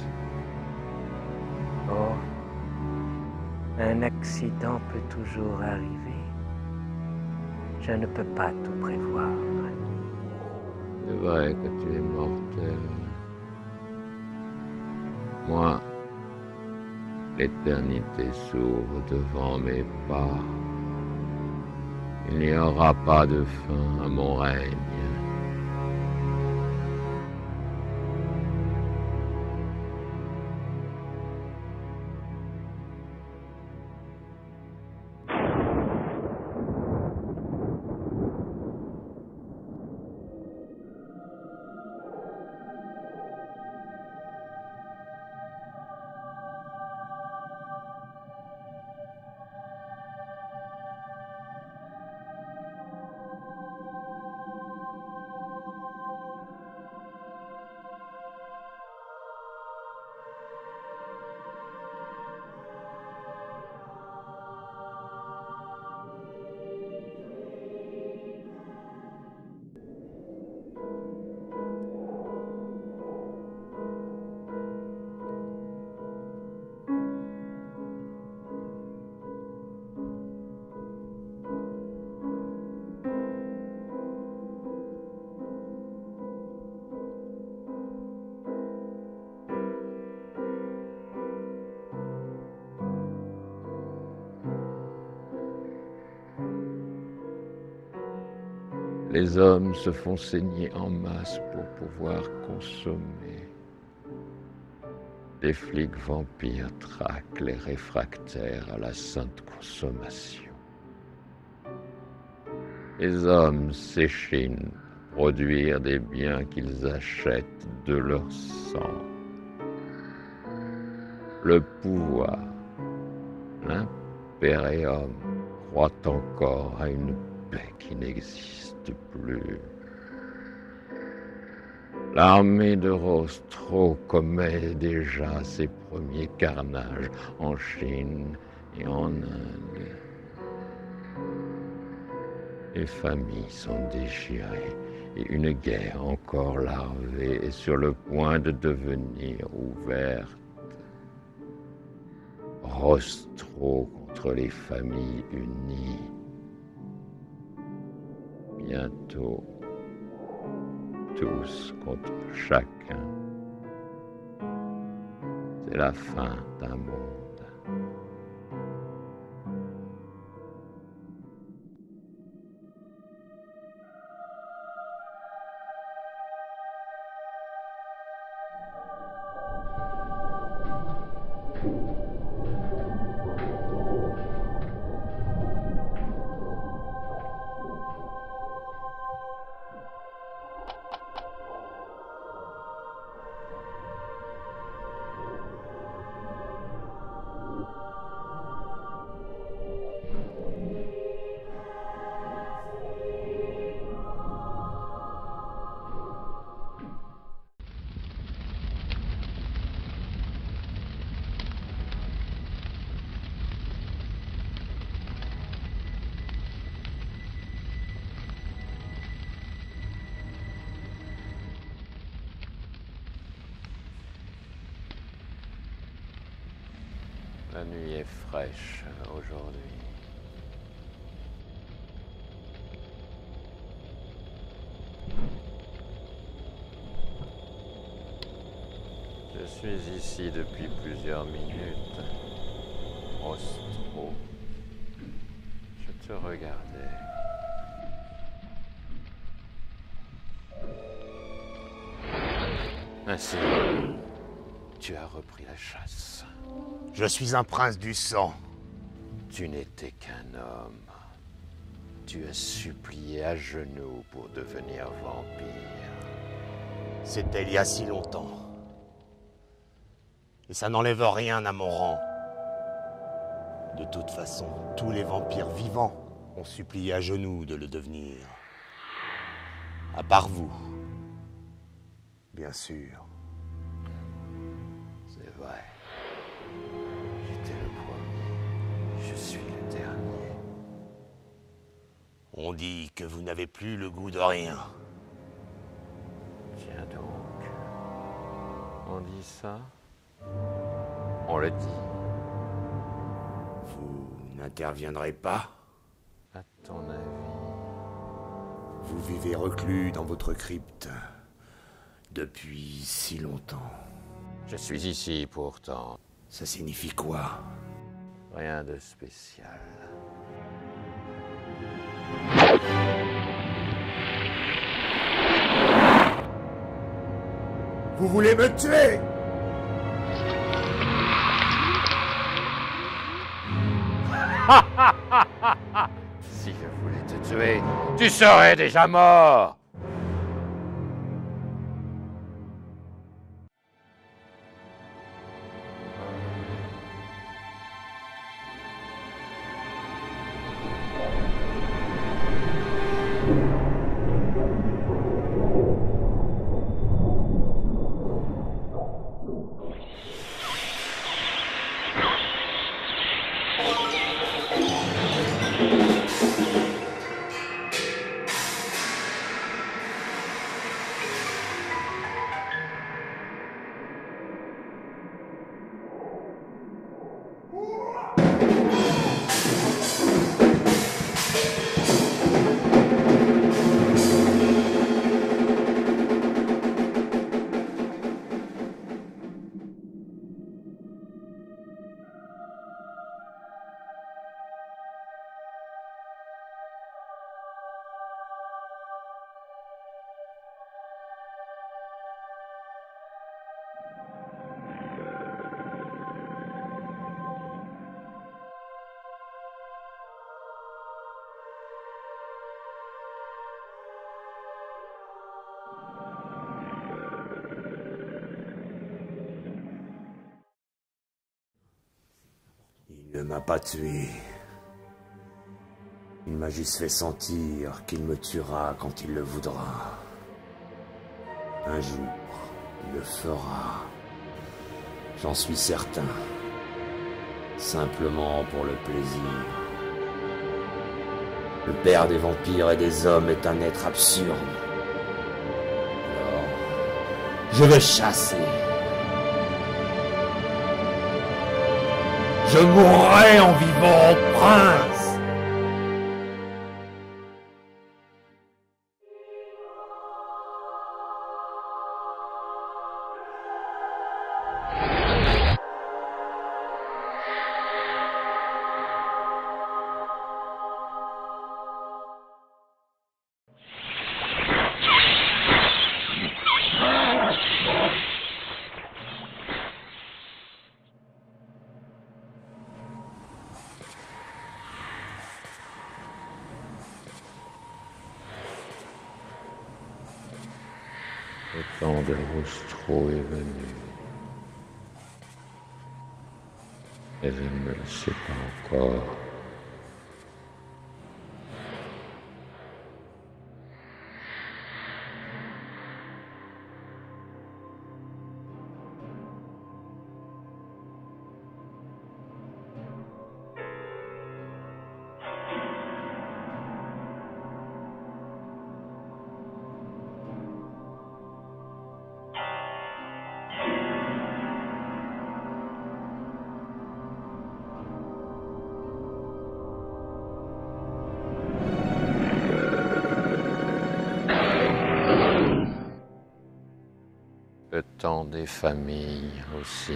Oh, un accident peut toujours arriver. Je ne peux pas tout prévoir. C'est vrai que tu es mortel. Moi, l'éternité s'ouvre devant mes pas. Il n'y aura pas de fin à mon règne. Les hommes se font saigner en masse pour pouvoir consommer. Les flics vampires traquent les réfractaires à la sainte consommation. Les hommes s'échinent pour produire des biens qu'ils achètent de leur sang. Le pouvoir, l'impérium, croit encore à une paix qui n'existe plus. L'armée de Rostro commet déjà ses premiers carnages en Chine et en Inde. Les familles sont déchirées et une guerre encore larvée est sur le point de devenir ouverte. Rostro contre les familles unies. Bientôt, tous contre chacun. C'est la fin d'un monde. La nuit est fraîche aujourd'hui. Je suis ici depuis plusieurs minutes. Rostro. Je te regardais. Ainsi, tu as repris la chasse. Je suis un prince du sang. Tu n'étais qu'un homme. Tu as supplié à genoux pour devenir vampire. C'était il y a si longtemps. Et ça n'enlève rien à mon rang. De toute façon, tous les vampires vivants ont supplié à genoux de le devenir. À part vous. Bien sûr. C'est vrai. J'étais le premier. Je suis le dernier. On dit que vous n'avez plus le goût de rien. Tiens donc. On dit ça? On le dit. Vous n'interviendrez pas? À ton avis? Vous vivez reclus dans votre crypte depuis si longtemps. Je suis ici pourtant. Ça signifie quoi? Rien de spécial. Vous voulez me tuer? Si je voulais te tuer, tu serais déjà mort. Il ne m'a pas tué. Il m'a juste fait sentir qu'il me tuera quand il le voudra. Un jour, il le fera. J'en suis certain. Simplement pour le plaisir. Le père des vampires et des hommes est un être absurde. Alors, je vais chasser. Je mourrai en vivant, prince. Le temps de Roustreau est venu. Mais je ne me le sais pas encore. Le temps des familles aussi.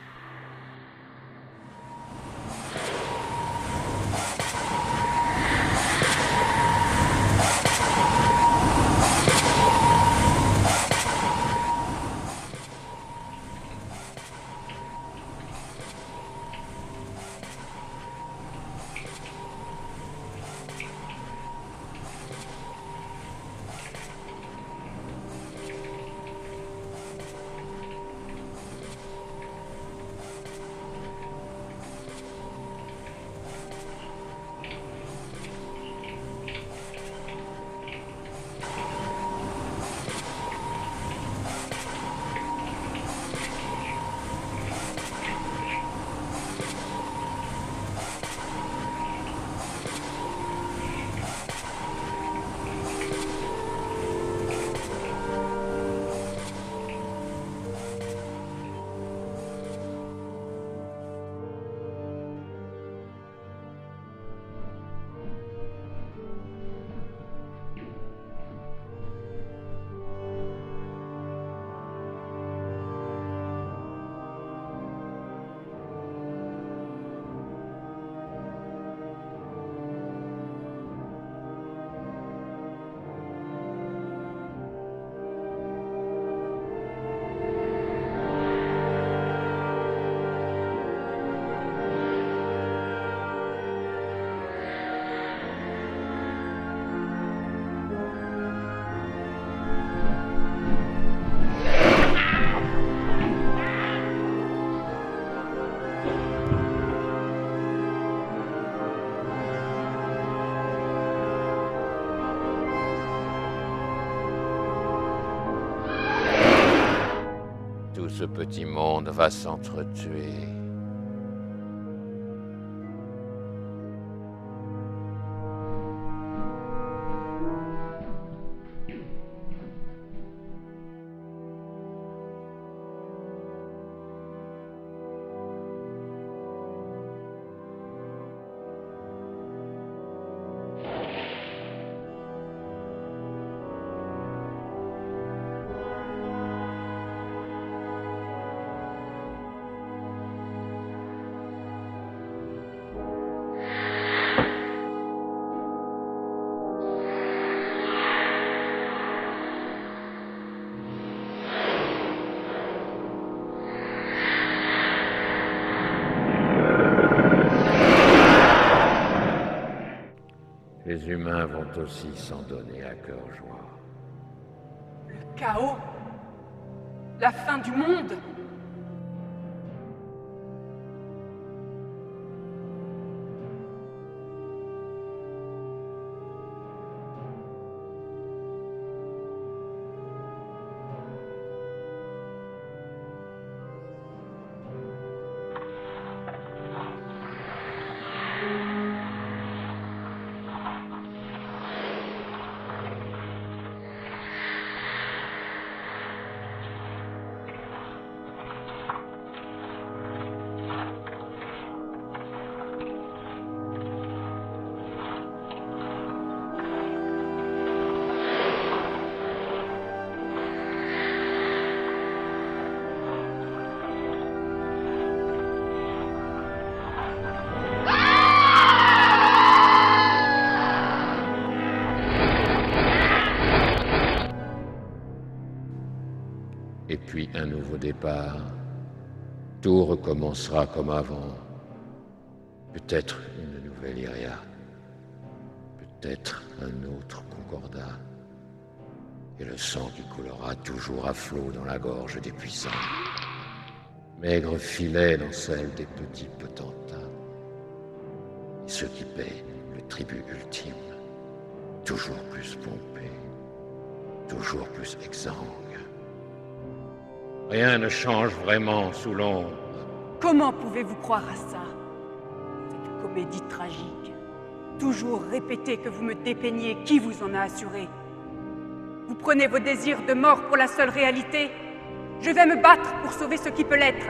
Tout ce petit monde va s'entretuer. Les humains vont aussi s'en donner à cœur joie. Le chaos? La fin du monde? Et puis un nouveau départ. Tout recommencera comme avant. Peut-être une nouvelle Iria. Peut-être un autre Concordat. Et le sang qui coulera toujours à flot dans la gorge des puissants. Maigre filet dans celle des petits potentats. Et ceux qui paient le tribut ultime. Toujours plus pompé. Toujours plus exsangue. Rien ne change vraiment sous l'ombre. Comment pouvez-vous croire à ça? Cette comédie tragique. Toujours répéter que vous me dépeignez, qui vous en a assuré? Vous prenez vos désirs de mort pour la seule réalité? Je vais me battre pour sauver ce qui peut l'être.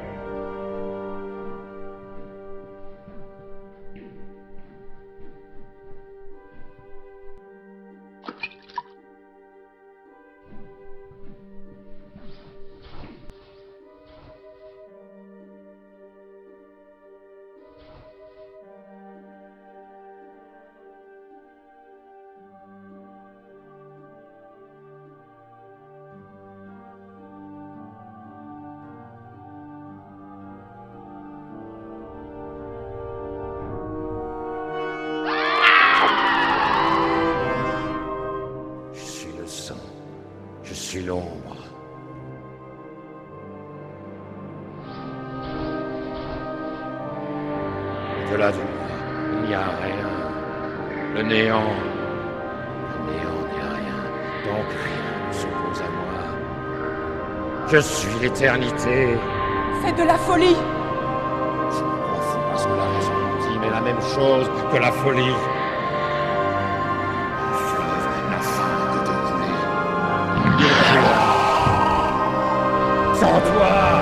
Je suis l'ombre. Au-delà de moi, il n'y a rien. Le néant n'est rien. Donc rien ne s'oppose à moi. Je suis l'éternité. C'est de la folie. Je me rends fou parce que la raison me dit, mais la même chose que la folie. Sans toi!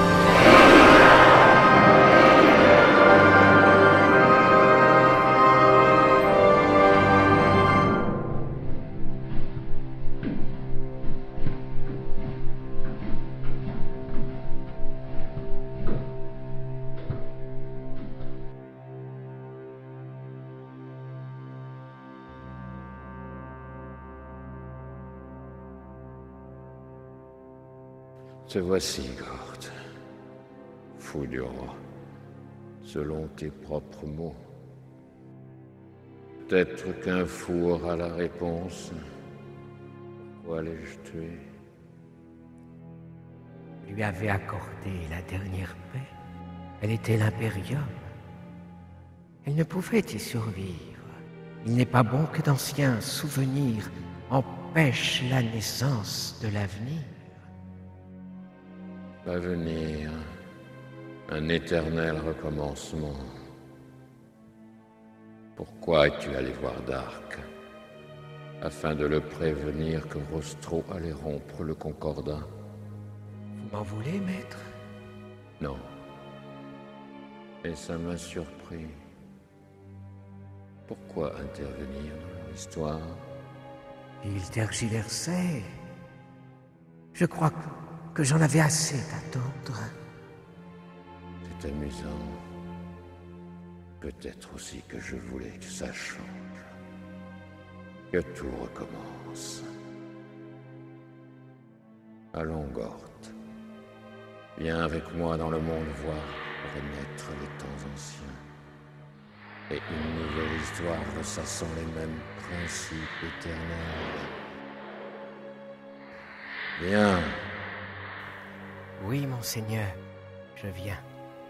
Te voici, Gord, fou du roi, selon tes propres mots. Peut-être qu'un fou aura la réponse. Pourquoi l'ai-je tué? Vous lui avez accordé la dernière paix. Elle était l'impérium. Elle ne pouvait y survivre. Il n'est pas bon que d'anciens souvenirs empêchent la naissance de l'avenir. L'avenir, un éternel recommencement. Pourquoi es-tu allé voir Dark? Afin de le prévenir que Rostro allait rompre le Concordat. Vous m'en voulez, maître? Non. Mais ça m'a surpris. Pourquoi intervenir dans leur histoire? Il tergiversait. Je crois que j'en avais assez d'attendre. C'est amusant. Peut-être aussi que je voulais que ça change. Que tout recommence. Allons, Gort. Viens avec moi dans le monde voir renaître les temps anciens. et une nouvelle histoire ressassant les mêmes principes éternels. Viens. Oui, monseigneur, je viens.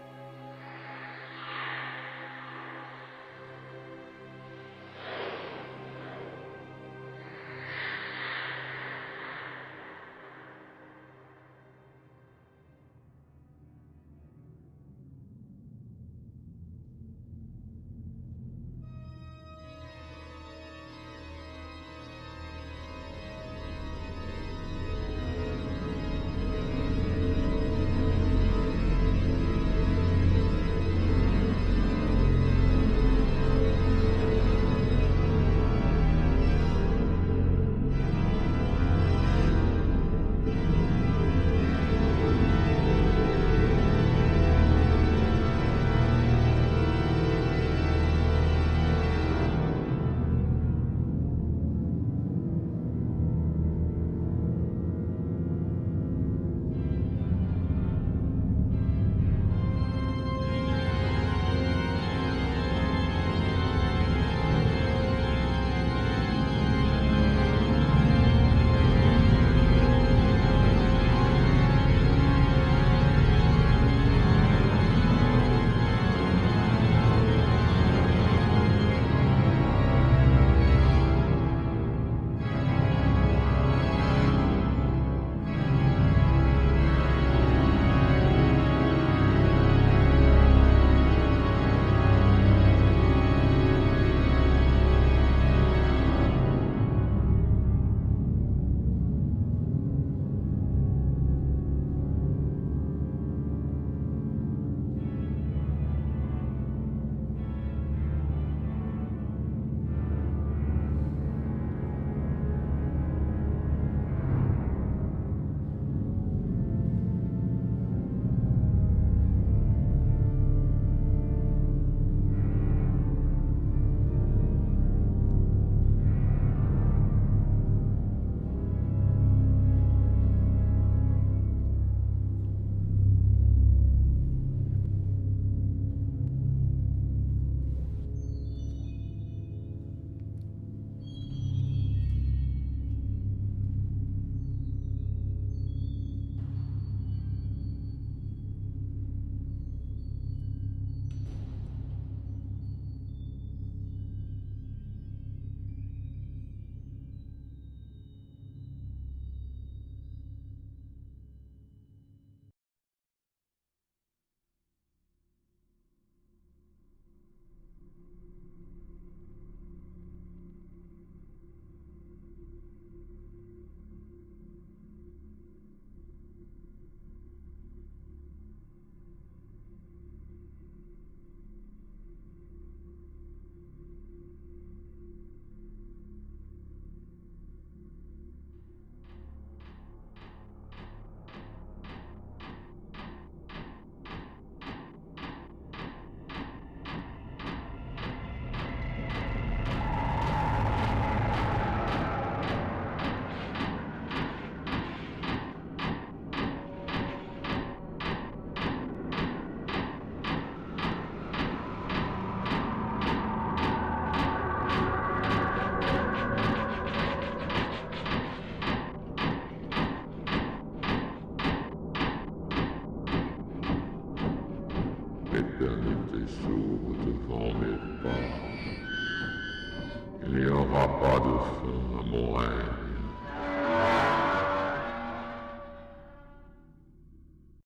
L'éternité s'ouvre devant mes pas. Il n'y aura pas de fin à mon règne.